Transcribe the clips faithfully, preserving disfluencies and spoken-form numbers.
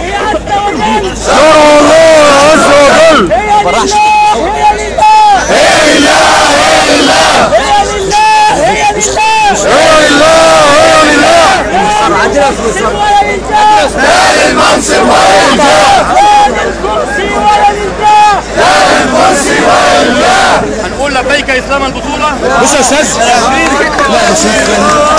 شرع الله عز وجل. هي لله هي لله هي لله هي لله هي لله هي لله هي لله. عندنا فلوس ولا لله، لا للمنصب ولا للجاه، لا للكرسي ولا لله، لا للكرسي ولا للجاه. هنقول لبيك اسلام البطوله. بص يا استاذ، لا يا شيخ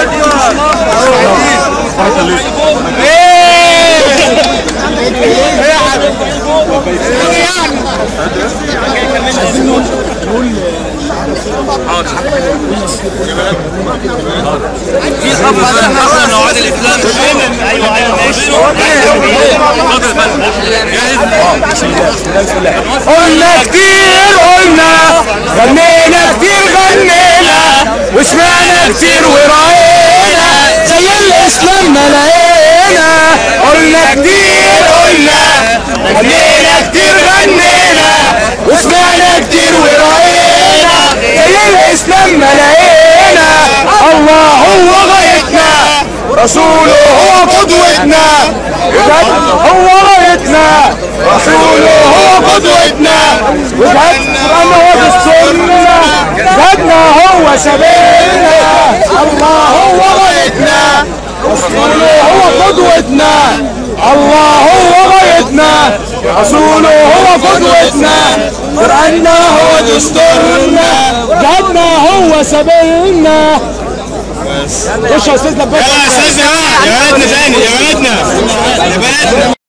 في صفحه احنا نوعد الاسلام. ايوه ايوه ماشي. قلنا كتير قلنا، غنينا كتير غنينا، وسمعنا كتير ورأينا زي الاسلام ما لقينا. قلنا كتير قلنا، غنينا كتير غنينا، وسمعنا كتير ورأينا زي الاسلام ما لقينا. الله هو غايتنا، رسوله هو قدوتنا، هو غايتنا، رسوله هو قدوتنا، وجهتنا هو بالسنة، جهتنا هو سبيلنا. الله هو غايتنا، رسوله هو قدوتنا، الله هو غايتنا، رسوله هو قدوتنا، قرآننا هو دستورنا، جهتنا هو سبيلنا. خش يا استاذ لباس. يلا يا استاذ، يا بناتنا تاني، يا بناتنا يا بناتنا